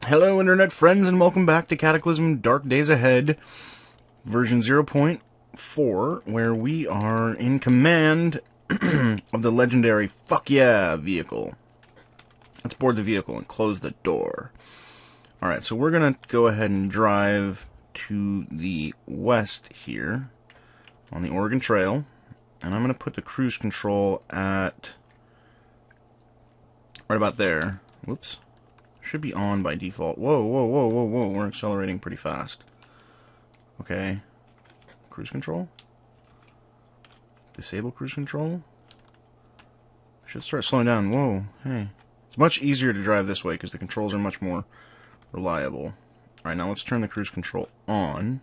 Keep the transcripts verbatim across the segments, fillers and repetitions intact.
Hello, Internet friends, and welcome back to Cataclysm Dark Days Ahead, version zero point four, where we are in command of the legendary Fuck Yeah vehicle. Let's board the vehicle and close the door. Alright, so we're going to go ahead and drive to the west here on the Oregon Trail, and I'm going to put the cruise control at right about there. Whoops. Should be on by default. Whoa, whoa, whoa, whoa, whoa. We're accelerating pretty fast. Okay. Cruise control? Disable cruise control? Should start slowing down. Whoa, hey. It's much easier to drive this way because the controls are much more reliable. Alright, now let's turn the cruise control on.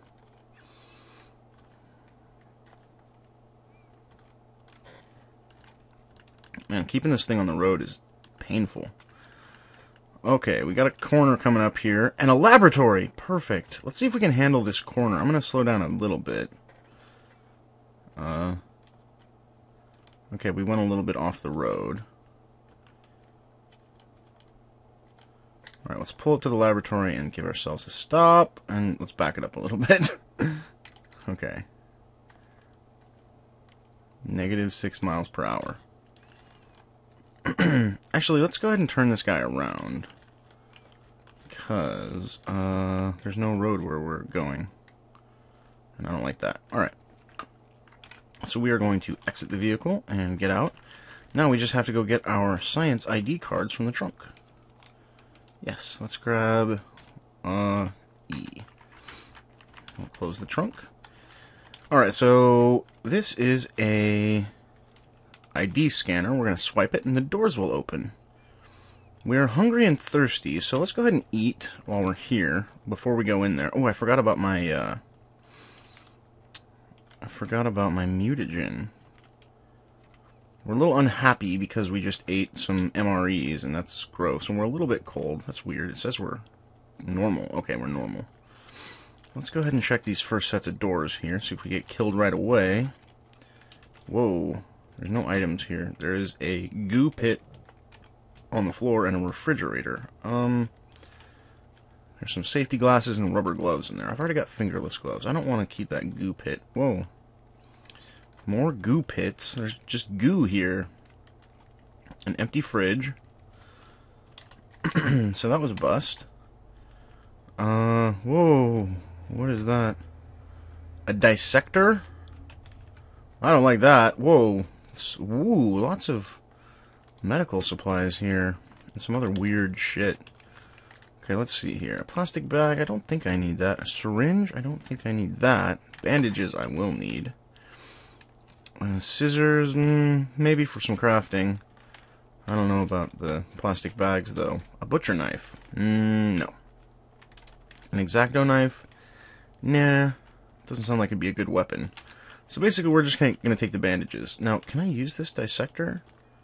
Man, keeping this thing on the road is painful. Okay, we got a corner coming up here, and a laboratory! Perfect. Let's see if we can handle this corner. I'm going to slow down a little bit. Uh, okay, we went a little bit off the road. Alright, let's pull up to the laboratory and give ourselves a stop, and let's back it up a little bit. Okay. Negative six miles per hour. Actually, let's go ahead and turn this guy around. Because, uh, there's no road where we're going. And I don't like that. Alright. So we are going to exit the vehicle and get out. Now we just have to go get our science I D cards from the trunk. Yes, let's grab, uh, E. We'll close the trunk. Alright, so this is a I D scanner. We're going to swipe it and the doors will open. We are hungry and thirsty, so let's go ahead and eat while we're here before we go in there. Oh, I forgot about my, uh... I forgot about my mutagen. We're a little unhappy because we just ate some M R Es, and that's gross, and we're a little bit cold. That's weird. It says we're normal. Okay, we're normal. Let's go ahead and check these first sets of doors here, see if we get killed right away. Whoa. There's no items here. There is a goo pit on the floor and a refrigerator. Um, there's some safety glasses and rubber gloves in there. I've already got fingerless gloves. I don't want to keep that goo pit. Whoa. More goo pits. There's just goo here. An empty fridge. So that was a bust. Uh, whoa. What is that? A dissector? I don't like that. Whoa. Ooh, lots of medical supplies here. And some other weird shit. Okay, let's see here. A plastic bag, I don't think I need that. A syringe, I don't think I need that. Bandages, I will need. Uh, scissors, mm, maybe for some crafting. I don't know about the plastic bags, though. A butcher knife, mm, no. An X-Acto knife, nah. Doesn't sound like it'd be a good weapon. So basically, we're just going to take the bandages. Now, can I use this dissector?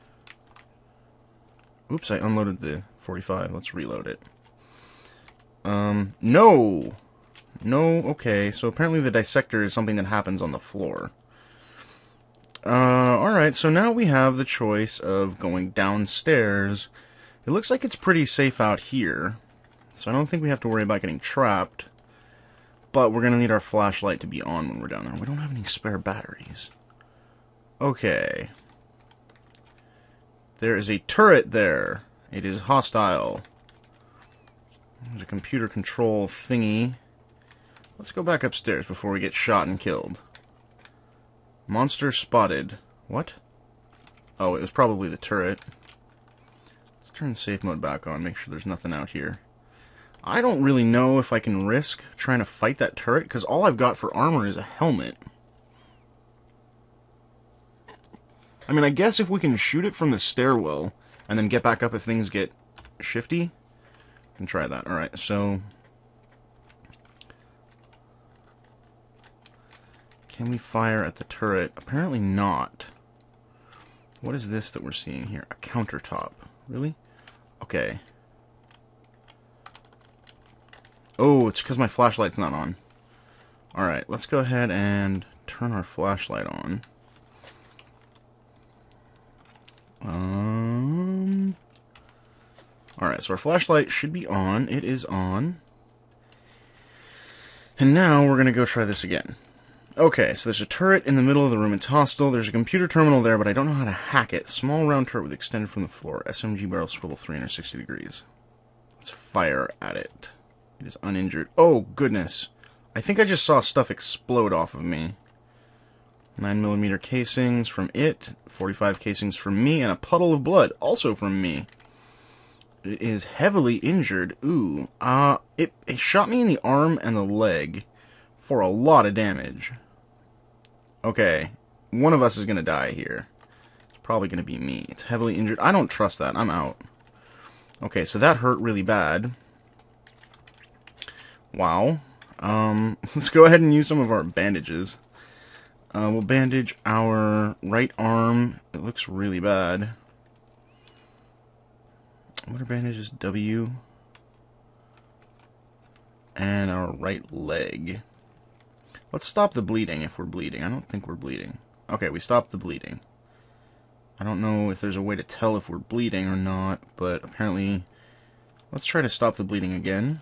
Oops, I unloaded the forty-five. Let's reload it. Um, no! No, okay. So apparently the dissector is something that happens on the floor. Uh, alright, so now we have the choice of going downstairs. It looks like it's pretty safe out here. So I don't think we have to worry about getting trapped. But we're going to need our flashlight to be on when we're down there. We don't have any spare batteries. Okay. There is a turret there. It is hostile. There's a computer control thingy. Let's go back upstairs before we get shot and killed. Monster spotted. What? Oh, it was probably the turret. Let's turn safe mode back on, make sure there's nothing out here. I don't really know if I can risk trying to fight that turret, because all I've got for armor is a helmet. I mean, I guess if we can shoot it from the stairwell, and then get back up if things get shifty, we can try that. Alright, so... Can we fire at the turret? Apparently not. What is this that we're seeing here? A countertop. Really? Okay. Oh, it's because my flashlight's not on. Alright, let's go ahead and turn our flashlight on. Um, Alright. Alright, so our flashlight should be on. It is on. And now we're going to go try this again. Okay, so there's a turret in the middle of the room. It's hostile. There's a computer terminal there, but I don't know how to hack it. Small round turret with extended from the floor. S M G barrel swivel three hundred sixty degrees. Let's fire at it. It is uninjured. Oh, goodness. I think I just saw stuff explode off of me. nine millimeter casings from it. forty-five casings from me. And a puddle of blood, also from me. It is heavily injured. Ooh. Uh, it, it shot me in the arm and the leg for a lot of damage. Okay. One of us is going to die here. It's probably going to be me. It's heavily injured. I don't trust that. I'm out. Okay, so that hurt really bad. Wow. Um, let's go ahead and use some of our bandages. Uh, we'll bandage our right arm. It looks really bad. What are bandages? W. And our right leg. Let's stop the bleeding if we're bleeding. I don't think we're bleeding. Okay, we stopped the bleeding. I don't know if there's a way to tell if we're bleeding or not, but apparently... Let's try to stop the bleeding again.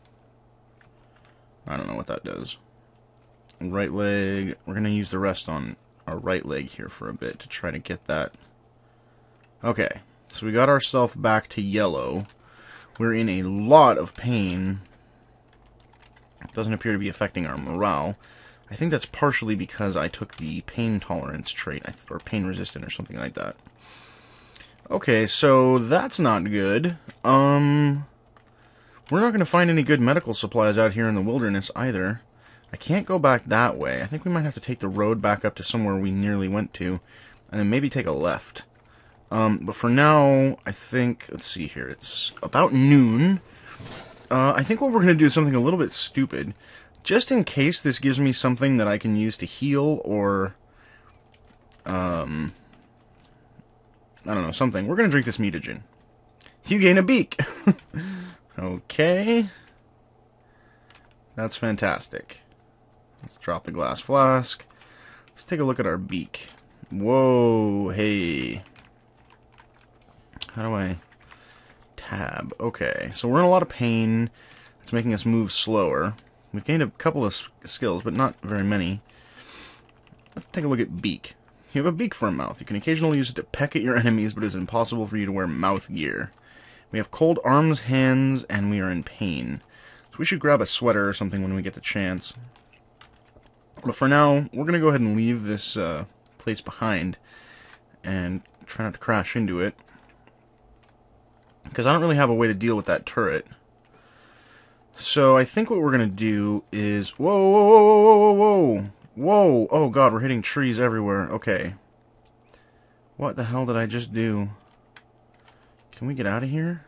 I don't know what that does. Right leg. We're going to use the rest on our right leg here for a bit to try to get that. Okay, so we got ourselves back to yellow. We're in a lot of pain. It doesn't appear to be affecting our morale. I think that's partially because I took the pain tolerance trait, or pain resistant or something like that. Okay, so that's not good. Um, we're not going to find any good medical supplies out here in the wilderness either. I can't go back that way. I think we might have to take the road back up to somewhere we nearly went to, and then maybe take a left. Um, but for now, I think, let's see here, it's about noon. Uh, I think what we're going to do is something a little bit stupid. Just in case this gives me something that I can use to heal, or, um, I don't know, something. We're going to drink this mutagen. You gain a beak! Okay. That's fantastic. Let's drop the glass flask. Let's take a look at our beak. Whoa, hey. How do I... Tab. Okay, so we're in a lot of pain. It's making us move slower. We've gained a couple of skills, but not very many. Let's take a look at beak. You have a beak for a mouth. You can occasionally use it to peck at your enemies, but it is impossible for you to wear mouth gear. We have cold arms, hands, and we are in pain. So we should grab a sweater or something when we get the chance. But for now, we're going to go ahead and leave this uh, place behind and try not to crash into it. Because I don't really have a way to deal with that turret. So I think what we're going to do is... Whoa, whoa, whoa, whoa, whoa, whoa, whoa. Oh, God, we're hitting trees everywhere. Okay. What the hell did I just do? Can we get out of here?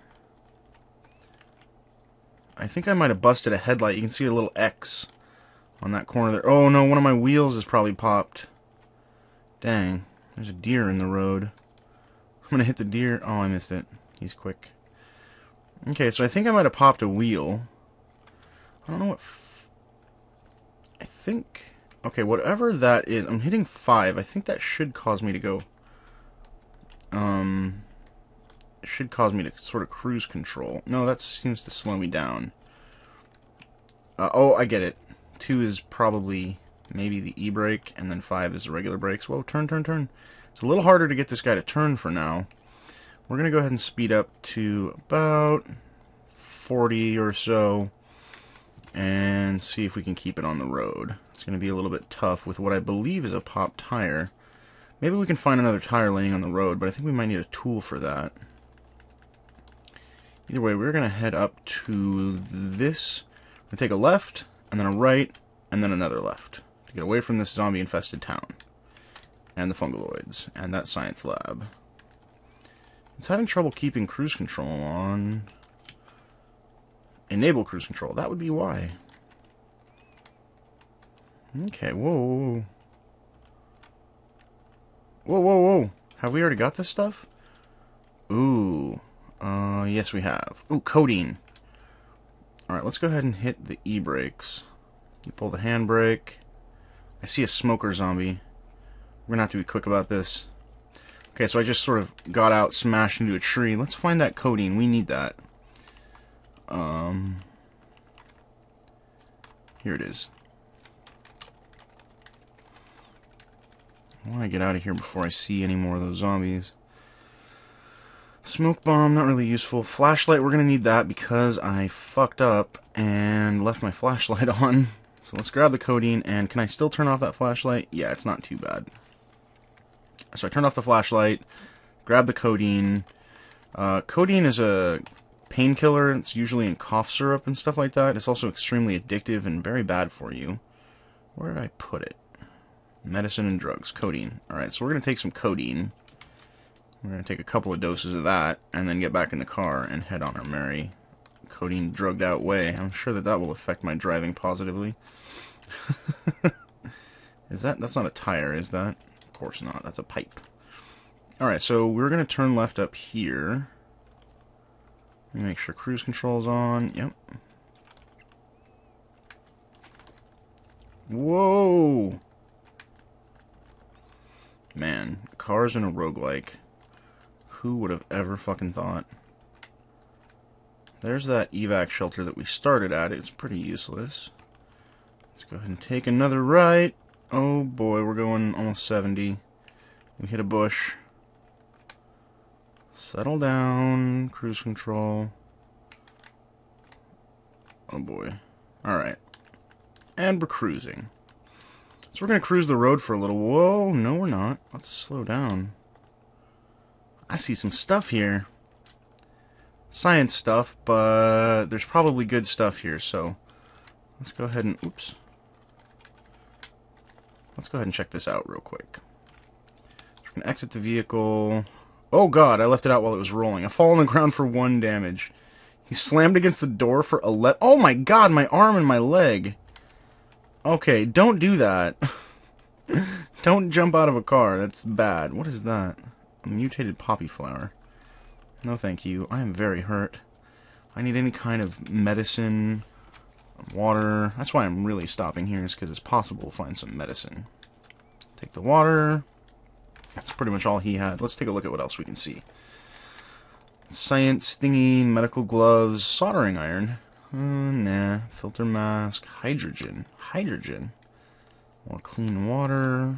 I think I might have busted a headlight. You can see a little X on that corner there. Oh, no, one of my wheels is probably popped. Dang. There's a deer in the road. I'm going to hit the deer. Oh, I missed it. He's quick. Okay, so I think I might have popped a wheel. I don't know what... F I think... Okay, whatever that is... I'm hitting five. I think that should cause me to go... Um... It should cause me to sort of cruise control. No, that seems to slow me down. Uh, oh, I get it. Two is probably maybe the E-brake, and then five is the regular brakes. Whoa, turn, turn, turn. It's a little harder to get this guy to turn for now. We're going to go ahead and speed up to about forty or so and see if we can keep it on the road. It's going to be a little bit tough with what I believe is a pop tire. Maybe we can find another tire laying on the road, but I think we might need a tool for that. Either way, we're going to head up to this. We're going to take a left, and then a right, and then another left to get away from this zombie-infested town. And the fungaloids, and that science lab. It's having trouble keeping cruise control on. Enable cruise control. That would be why. Okay, whoa. Whoa, whoa, whoa. Have we already got this stuff? Ooh. Uh, yes, we have. Ooh, codeine. Alright, let's go ahead and hit the E-brakes. You pull the handbrake. I see a smoker zombie. We're gonna have to be quick about this. Okay, so I just sort of got out, smashed into a tree. Let's find that codeine. We need that. Um, here it is. I want to get out of here before I see any more of those zombies. Smoke bomb, not really useful. Flashlight, we're going to need that because I fucked up and left my flashlight on. So let's grab the codeine, and can I still turn off that flashlight? Yeah, it's not too bad. So I turned off the flashlight, grabbed the codeine. Uh, codeine is a painkiller. It's usually in cough syrup and stuff like that. It's also extremely addictive and very bad for you. Where did I put it? Medicine and drugs. Codeine. Alright, so we're going to take some codeine. We're going to take a couple of doses of that, and then get back in the car and head on our merry codeine drugged out way. I'm sure that that will affect my driving positively. Is that... That's not a tire, is that? Of course not. That's a pipe. Alright, so we're going to turn left up here. Let me make sure cruise control's on. Yep. Whoa! Man, cars in a roguelike. Who would have ever fucking thought? There's that evac shelter that we started at. It's pretty useless. Let's go ahead and take another right. Oh boy, we're going almost seventy. We hit a bush. Settle down. Cruise control. Oh boy. Alright. And we're cruising. So we're going to cruise the road for a little. Whoa, no we're not. Let's slow down. I see some stuff here. Science stuff, but there's probably good stuff here, so let's go ahead and... Oops. Let's go ahead and check this out real quick. So we're going to exit the vehicle. Oh god, I left it out while it was rolling. I fall on the ground for one damage. He slammed against the door for eleven... Oh my god, my arm and my leg. Okay, don't do that. Don't jump out of a car. That's bad. What is that? A mutated poppy flower. No thank you. I am very hurt. I need any kind of medicine, water. That's why I'm really stopping here, is because it's possible to find some medicine. Take the water. That's pretty much all he had. Let's take a look at what else we can see. Science thingy, medical gloves, soldering iron. Uh, nah. Filter mask, hydrogen. Hydrogen. More clean water.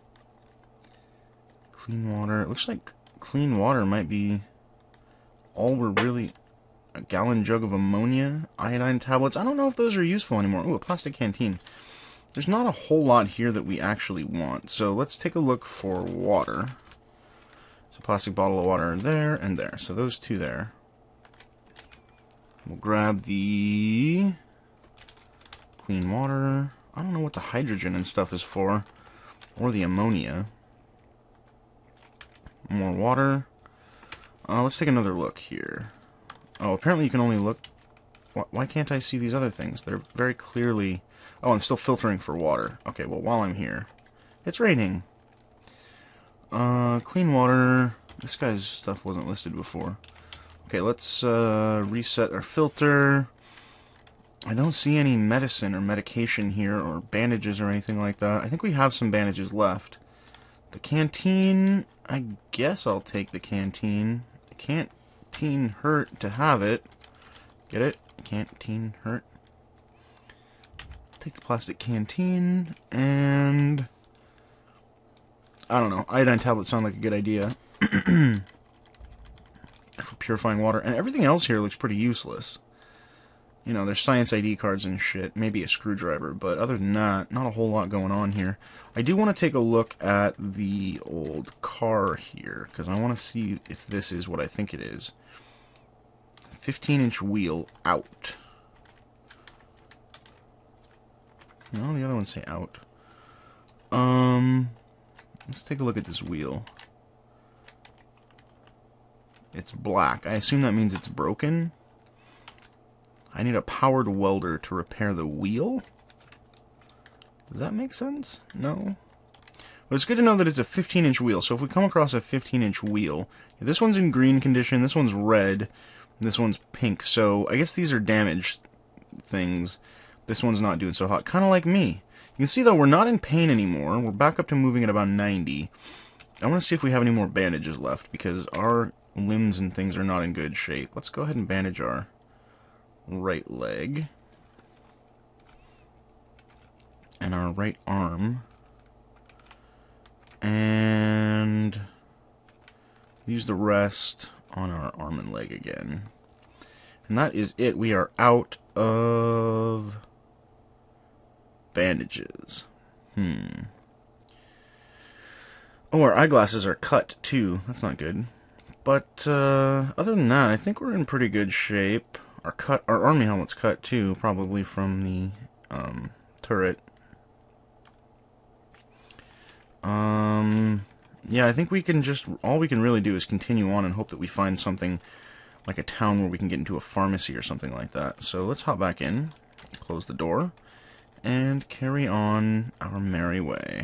Clean water. It looks like clean water might be all we're really... A gallon jug of ammonia. Iodine tablets. I don't know if those are useful anymore. Ooh, a plastic canteen. There's not a whole lot here that we actually want. So let's take a look for water. There's a plastic bottle of water there and there. So those two there. We'll grab the clean water. I don't know what the hydrogen and stuff is for. Or the ammonia. More water. Uh, let's take another look here. Oh, apparently you can only look... Why can't I see these other things? They're very clearly... Oh, I'm still filtering for water. Okay, well, while I'm here... It's raining! Uh, clean water... This guy's stuff wasn't listed before. Okay, let's uh, reset our filter. I don't see any medicine or medication here, or bandages or anything like that. I think we have some bandages left. The canteen... I guess I'll take the canteen. The canteen hurt to have it. Get it? Canteen hurt. Take the plastic canteen, and... I don't know. Iodine tablets sound like a good idea. For purifying water. And everything else here looks pretty useless. You know, there's science I D cards and shit. Maybe a screwdriver. But other than that, not a whole lot going on here. I do want to take a look at the old car here. Because I want to see if this is what I think it is. fifteen inch wheel out. No, the other ones say out. Um, let's take a look at this wheel. It's black. I assume that means it's broken. I need a powered welder to repair the wheel? Does that make sense? No? But it's good to know that it's a fifteen inch wheel. So if we come across a fifteen inch wheel, this one's in green condition, this one's red, this one's pink. So I guess these are damaged things. This one's not doing so hot. Kind of like me. You can see, though, we're not in pain anymore. We're back up to moving at about ninety. I want to see if we have any more bandages left, because our limbs and things are not in good shape. Let's go ahead and bandage our right leg. And our right arm. And use the rest on our arm and leg again. And that is it. We are out of bandages. Hmm. Oh, our eyeglasses are cut, too. That's not good. But, uh, other than that, I think we're in pretty good shape. Our cut, our army helmet's cut, too, probably from the, um, turret. Um, yeah, I think we can just, all we can really do is continue on and hope that we find something like a town where we can get into a pharmacy or something like that. So let's hop back in, close the door, and carry on our merry way.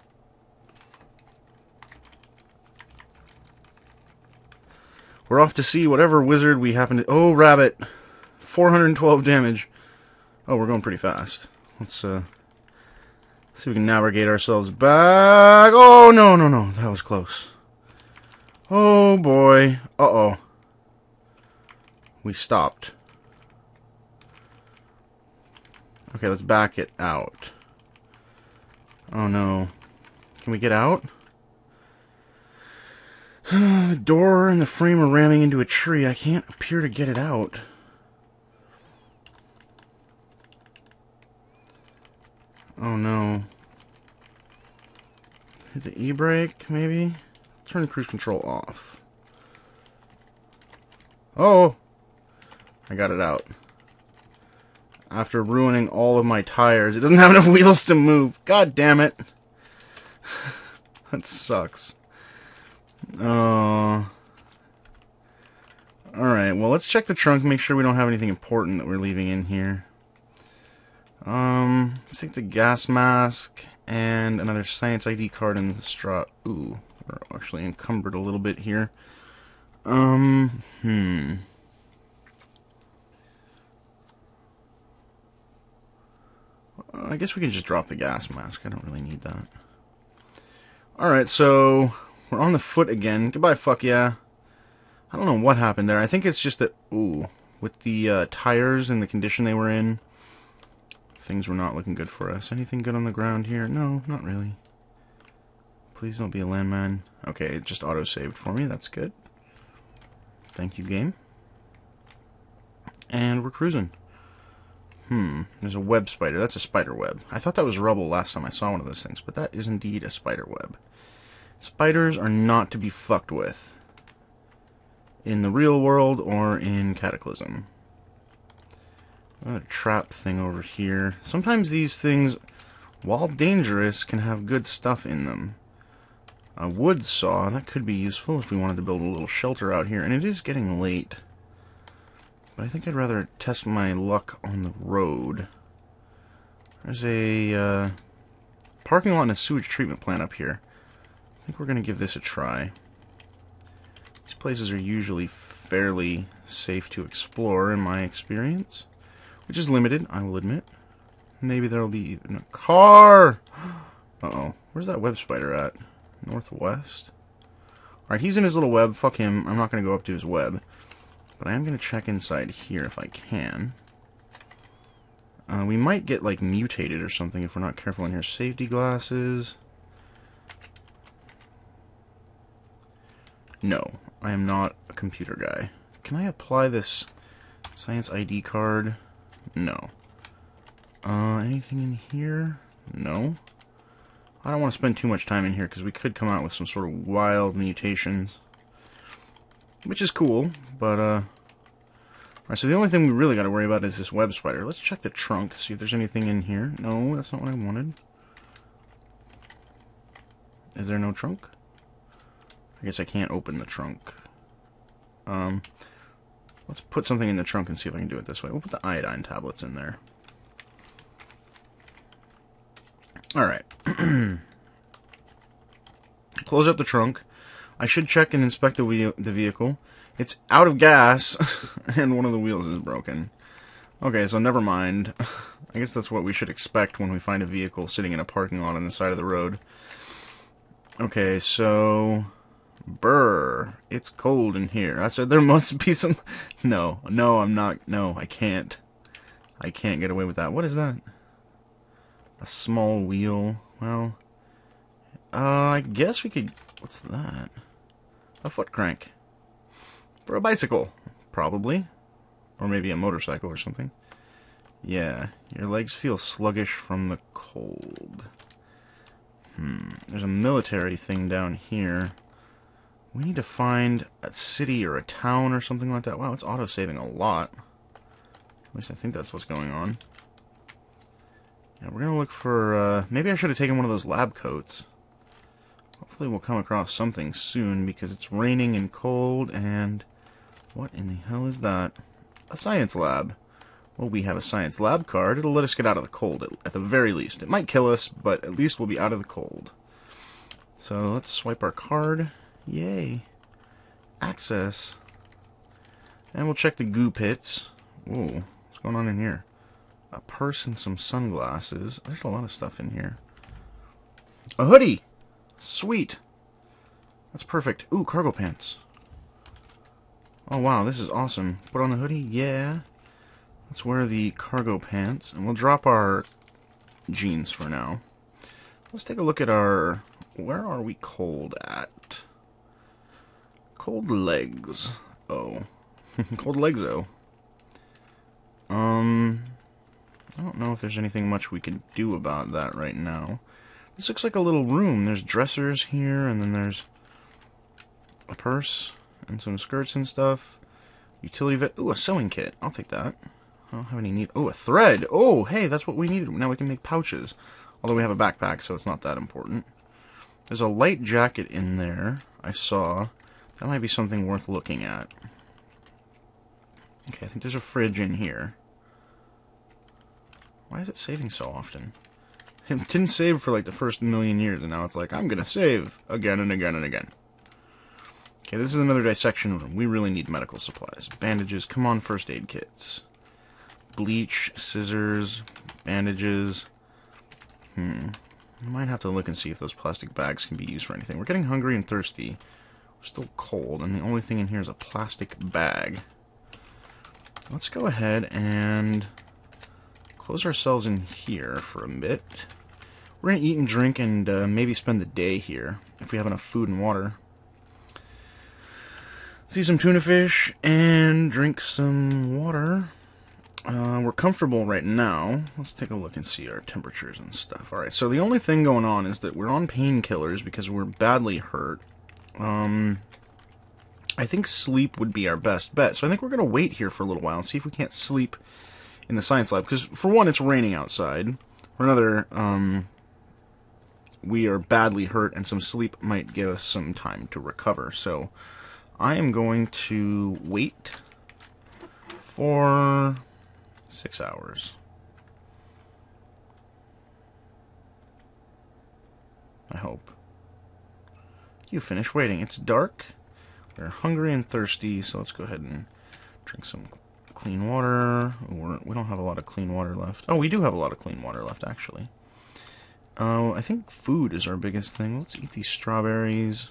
We're off to see whatever wizard we happen to... Oh, rabbit! four hundred twelve damage. Oh, we're going pretty fast. Let's, uh... see if we can navigate ourselves back. Oh, no, no, no. That was close. Oh, boy. Uh-oh. We stopped. Okay, let's back it out. Oh, no. Can we get out? The door and the frame are ramming into a tree. I can't appear to get it out. Oh, no. Hit the E-brake, maybe? Turn cruise control off. Oh! I got it out. After ruining all of my tires. It doesn't have enough wheels to move. God damn it. That sucks. Oh. Alright, well, let's check the trunk, make sure we don't have anything important that we're leaving in here. Um, let's take the gas mask and another science I D card and the straw. Ooh, we're actually encumbered a little bit here. Um, hmm. I guess we can just drop the gas mask. I don't really need that. Alright, so we're on the foot again. Goodbye, fuck yeah. I don't know what happened there. I think it's just that, ooh, with the uh, tires and the condition they were in, things were not looking good for us. Anything good on the ground here? No, not really. Please don't be a landmine. Okay, it just auto-saved for me. That's good. Thank you, game. And we're cruising. Hmm, there's a web spider. That's a spider web. I thought that was rubble last time I saw one of those things, but that is indeed a spider web. Spiders are not to be fucked with. In the real world or in Cataclysm. Another trap thing over here. Sometimes these things, while dangerous, can have good stuff in them. A wood saw, that could be useful if we wanted to build a little shelter out here. And it is getting late. But I think I'd rather test my luck on the road. There's a uh, parking lot and a sewage treatment plant up here. I think we're going to give this a try. These places are usually fairly safe to explore in my experience. Which is limited, I will admit. Maybe there'll be even a car! Uh-oh. Where's that web spider at? Northwest? Alright, he's in his little web. Fuck him. I'm not going to go up to his web. But I am going to check inside here if I can. Uh, we might get, like, mutated or something if we're not careful in here. Safety glasses. No, I am not a computer guy. Can I apply this science I D card? No. Uh, anything in here? No. I don't want to spend too much time in here because we could come out with some sort of wild mutations. Which is cool, but, uh... alright, so the only thing we really got to worry about is this web spider. Let's check the trunk, see if there's anything in here. No, that's not what I wanted. Is there no trunk? I guess I can't open the trunk. Um, let's put something in the trunk and see if I can do it this way. We'll put the iodine tablets in there. Alright. Close up the trunk. I should check and inspect the, wheel, the vehicle. It's out of gas, and one of the wheels is broken. Okay, so never mind. I guess that's what we should expect when we find a vehicle sitting in a parking lot on the side of the road. Okay, so... Brr, it's cold in here. I said there must be some... No, no, I'm not... No, I can't. I can't get away with that. What is that? A small wheel. Well, uh, I guess we could... What's that? A foot crank. For a bicycle, probably. Or maybe a motorcycle or something. Yeah, your legs feel sluggish from the cold. Hmm, there's a military thing down here. We need to find a city or a town or something like that. Wow, it's auto-saving a lot. At least I think that's what's going on. Yeah, we're gonna look for, uh, maybe I should have taken one of those lab coats. Hopefully we'll come across something soon, because it's raining and cold, and... What in the hell is that? A science lab. Well, we have a science lab card. It'll let us get out of the cold, at, at the very least. It might kill us, but at least we'll be out of the cold. So, let's swipe our card. Yay. Access. And we'll check the goo pits. Whoa, what's going on in here? A purse and some sunglasses. There's a lot of stuff in here. A hoodie! Sweet. That's perfect. Ooh, cargo pants. Oh, wow, this is awesome. Put on the hoodie? Yeah. Let's wear the cargo pants. And we'll drop our jeans for now. Let's take a look at our... Where are we cold at? Cold legs. Oh. Cold legs, oh. Um... I don't know if there's anything much we can do about that right now. This looks like a little room. There's dressers here, and then there's a purse and some skirts and stuff. Utility vet. Ooh, a sewing kit. I'll take that. I don't have any need. Oh, a thread. Oh, hey, that's what we needed. Now we can make pouches. Although we have a backpack, so it's not that important. There's a light jacket in there. I saw. That might be something worth looking at. Okay, I think there's a fridge in here. Why is it saving so often? It didn't save for like the first million years, and now it's like, I'm gonna save again and again and again. Okay, this is another dissection room. We really need medical supplies. Bandages, come on, first aid kits. Bleach, scissors, bandages. Hmm. I might have to look and see if those plastic bags can be used for anything. We're getting hungry and thirsty. We're still cold, and the only thing in here is a plastic bag. Let's go ahead and close ourselves in here for a bit. We're going to eat and drink and uh, maybe spend the day here, if we have enough food and water. See some tuna fish and drink some water. Uh, we're comfortable right now. Let's take a look and see our temperatures and stuff. Alright, so the only thing going on is that we're on painkillers because we're badly hurt. Um, I think sleep would be our best bet. So I think we're going to wait here for a little while and see if we can't sleep in the science lab. Because, for one, it's raining outside. For another, um, we are badly hurt and some sleep might give us some time to recover. So I am going to wait for six hours. I hope. You finish waiting. It's dark. We're hungry and thirsty, so let's go ahead and drink some clean water. We're, we don't have a lot of clean water left. Oh, we do have a lot of clean water left, actually. Uh, I think food is our biggest thing. Let's eat these strawberries.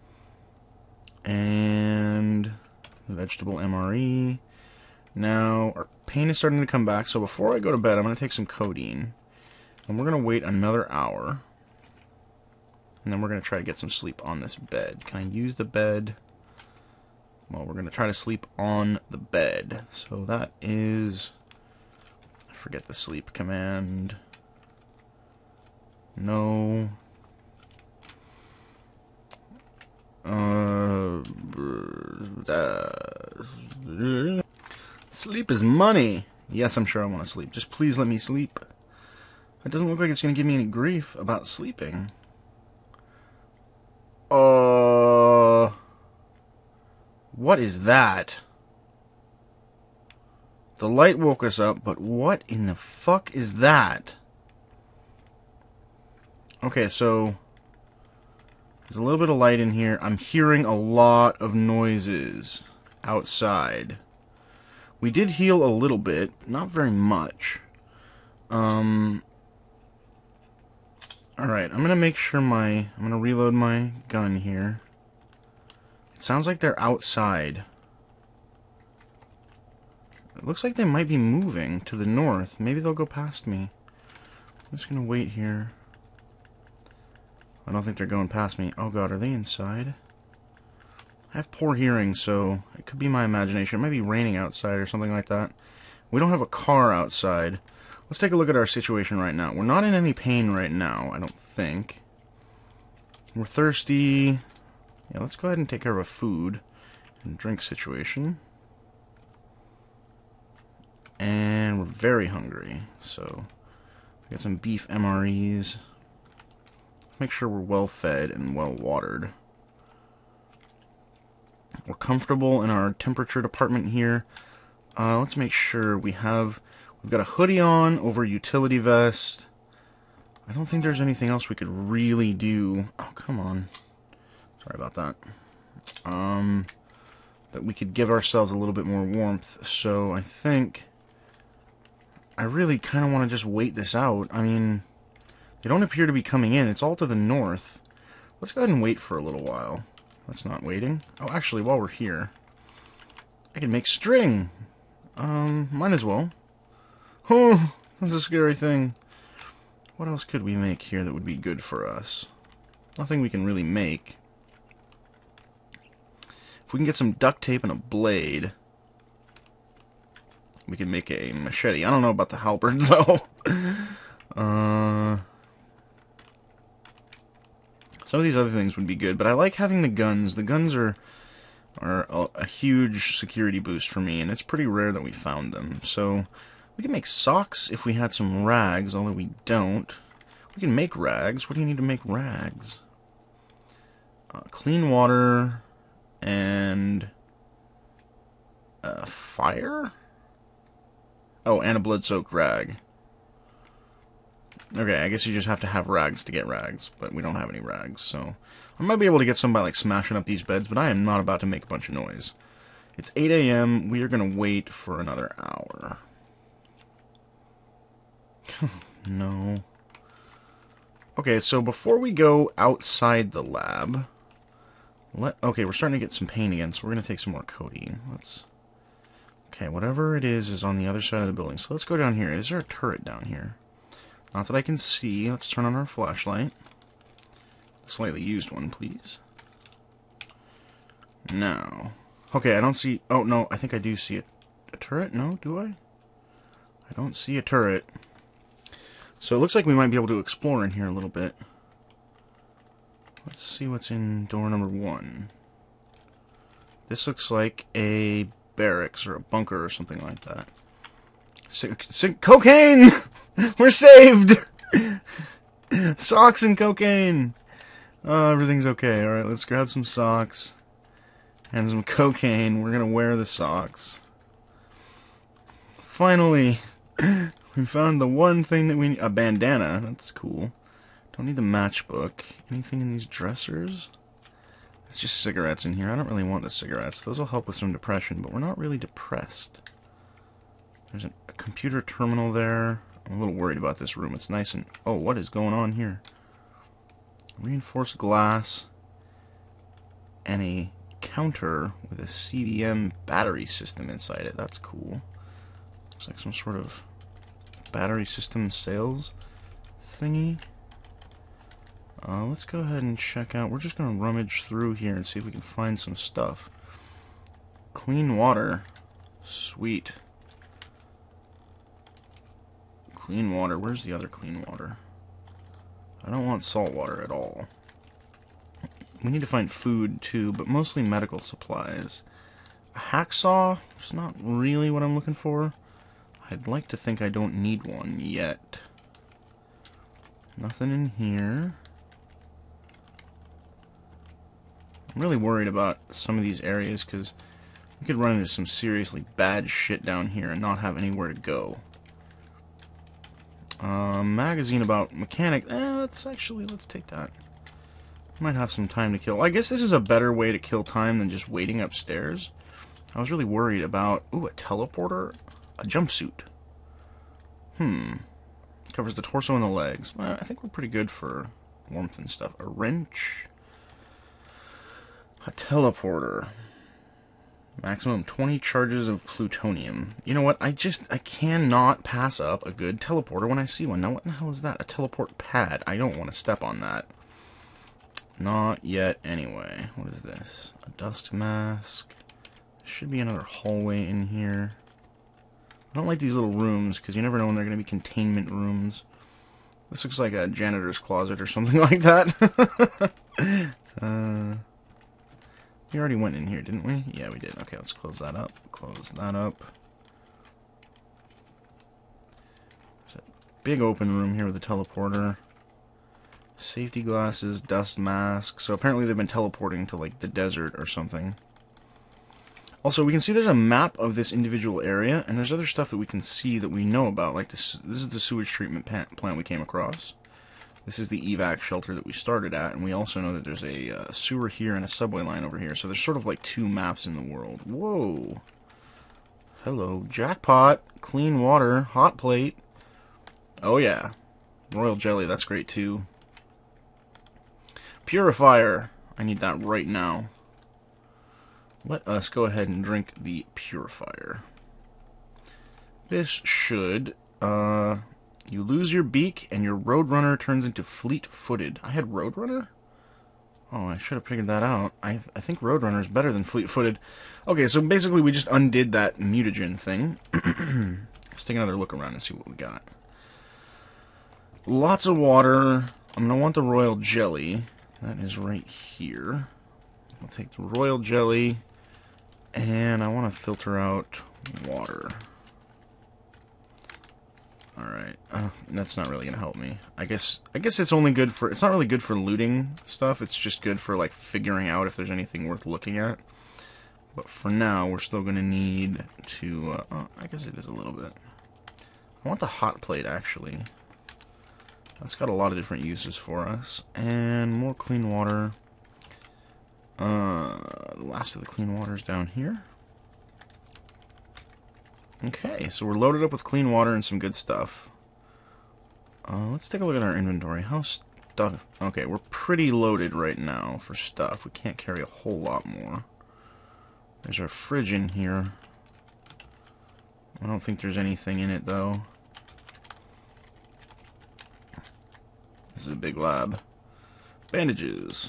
And vegetable M R E. Now, our pain is starting to come back, so before I go to bed, I'm going to take some codeine. And we're going to wait another hour. And then we're going to try to get some sleep on this bed. Can I use the bed? Well, we're going to try to sleep on the bed. So that is... I forget the sleep command. No. Uh... uh Sleep is money. Yes, I'm sure I want to sleep. Just please let me sleep. It doesn't look like it's going to give me any grief about sleeping. Uh... What is that? The light woke us up, but what in the fuck is that? Okay, so there's a little bit of light in here. I'm hearing a lot of noises outside. We did heal a little bit, not very much. Um... Alright, I'm gonna make sure my... I'm gonna reload my gun here. It sounds like they're outside. It looks like they might be moving to the north. Maybe they'll go past me. I'm just gonna wait here. I don't think they're going past me. Oh god, are they inside? I have poor hearing, so it could be my imagination. It might be raining outside or something like that. We don't have a car outside. Let's take a look at our situation right now. We're not in any pain right now, I don't think. We're thirsty. Yeah, let's go ahead and take care of a food and drink situation. And we're very hungry, so we got some beef M R Es. Make sure we're well fed and well watered. We're comfortable in our temperature department here. Uh, let's make sure we have... We've got a hoodie on over a utility vest. I don't think there's anything else we could really do. Oh, come on. Sorry about that. Um, that we could give ourselves a little bit more warmth. So I think... I really kind of want to just wait this out. I mean, they don't appear to be coming in. It's all to the north. Let's go ahead and wait for a little while. That's not waiting. Oh, actually, while we're here, I can make string. Um, might as well. Oh, that's a scary thing. What else could we make here that would be good for us? Nothing we can really make. If we can get some duct tape and a blade, we can make a machete. I don't know about the halberd, though. uh, some of these other things would be good, but I like having the guns. The guns are are a, a huge security boost for me, and it's pretty rare that we found them. So we can make socks if we had some rags, although we don't. We can make rags. What do you need to make rags? Uh, clean water and uh, fire? Oh, and a blood-soaked rag. Okay, I guess you just have to have rags to get rags, but we don't have any rags, so... I might be able to get some by, like, smashing up these beds, but I am not about to make a bunch of noise. It's eight A M We are going to wait for another hour. No. Okay, so before we go outside the lab... Let, okay, we're starting to get some pain again, so we're going to take some more codeine. Let's... Okay, whatever it is is on the other side of the building. So let's go down here. Is there a turret down here? Not that I can see. Let's turn on our flashlight. The slightly used one, please. Now. Okay, I don't see... Oh, no, I think I do see a, a turret. No, do I? I don't see a turret. So it looks like we might be able to explore in here a little bit. Let's see what's in door number one. This looks like a barracks or a bunker or something like that. S s cocaine! We're saved! Socks and cocaine! Oh, everything's okay. Alright, let's grab some socks and some cocaine. We're gonna wear the socks. Finally! We found the one thing that we need. A bandana. That's cool. Don't need the matchbook. Anything in these dressers? It's just cigarettes in here. I don't really want the cigarettes. Those will help with some depression, but we're not really depressed. There's a computer terminal there. I'm a little worried about this room. It's nice and... Oh, what is going on here? Reinforced glass. And a counter with a C D M battery system inside it. That's cool. Looks like some sort of battery system sales thingy. Uh, let's go ahead and check out... We're just going to rummage through here and see if we can find some stuff. Clean water. Sweet. Clean water. Where's the other clean water? I don't want salt water at all. We need to find food, too, but mostly medical supplies. A hacksaw is not really what I'm looking for. I'd like to think I don't need one yet. Nothing in here. I'm really worried about some of these areas because we could run into some seriously bad shit down here and not have anywhere to go. Uh, magazine about mechanic. Eh, let's actually, let's take that. Might have some time to kill. I guess this is a better way to kill time than just waiting upstairs. I was really worried about... Ooh, a teleporter? A jumpsuit. Hmm. Covers the torso and the legs. Well, I think we're pretty good for warmth and stuff. A wrench. A teleporter. Maximum twenty charges of plutonium. You know what? I just, I cannot pass up a good teleporter when I see one. Now, what the hell is that? A teleport pad. I don't want to step on that. Not yet, anyway. What is this? A dust mask. There should be another hallway in here. I don't like these little rooms, because you never know when they're going to be containment rooms. This looks like a janitor's closet or something like that. uh... We already went in here, didn't we? Yeah, we did. Okay, let's close that up. Close that up. There's a big open room here with a teleporter. Safety glasses, dust mask. So apparently they've been teleporting to, like, the desert or something. Also, we can see there's a map of this individual area, and there's other stuff that we can see that we know about. Like, this, this is the sewage treatment plant we came across. This is the evac shelter that we started at, and we also know that there's a uh, sewer here and a subway line over here. So there's sort of like two maps in the world. Whoa. Hello. Jackpot. Clean water. Hot plate. Oh yeah. Royal jelly. That's great too. Purifier. I need that right now. Let us go ahead and drink the purifier. This should... Uh... You lose your beak, and your Roadrunner turns into fleet-footed. I had Roadrunner? Oh, I should have figured that out. I, th I think Roadrunner is better than fleet-footed. Okay, so basically we just undid that mutagen thing. Let's take another look around and see what we got. Lots of water. I'm going to want the royal jelly. That is right here. I'll take the royal jelly, and I want to filter out water. Alright, uh, that's not really gonna help me. I guess I guess it's only good for... It's not really good for looting stuff, it's just good for, like, figuring out if there's anything worth looking at. But for now, we're still gonna need to... Uh, oh, I guess it is a little bit. I want the hot plate, actually. That's got a lot of different uses for us. And more clean water. Uh, the last of the clean water is down here. Okay, so we're loaded up with clean water and some good stuff. Uh, let's take a look at our inventory. How stuff? Okay, we're pretty loaded right now for stuff. We can't carry a whole lot more. There's our fridge in here. I don't think there's anything in it, though. This is a big lab. Bandages.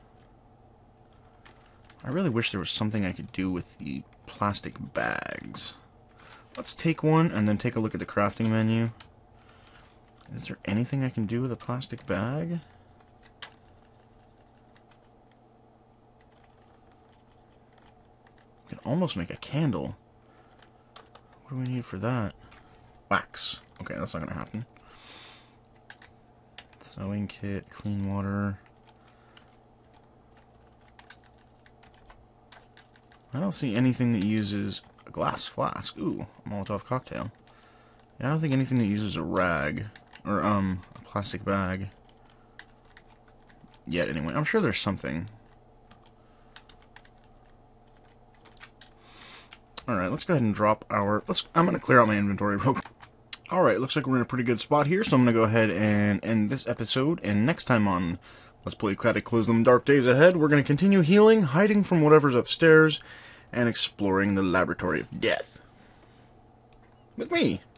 I really wish there was something I could do with the plastic bags. Let's take one and then take a look at the crafting menu. Is there anything I can do with a plastic bag? We can almost make a candle. What do we need for that? Wax. Okay, that's not going to happen. Sewing kit, clean water. I don't see anything that uses a glass flask. Ooh, a Molotov cocktail. Yeah, I don't think anything that uses a rag, or, um, a plastic bag. Yet, anyway. I'm sure there's something. Alright, let's go ahead and drop our... Let's. I'm going to clear out my inventory real quick. Alright, looks like we're in a pretty good spot here, so I'm going to go ahead and end this episode, and next time on Let's Play Cataclysm Dark Days Ahead, we're going to continue healing, hiding from whatever's upstairs, and exploring the Laboratory of Death. With me,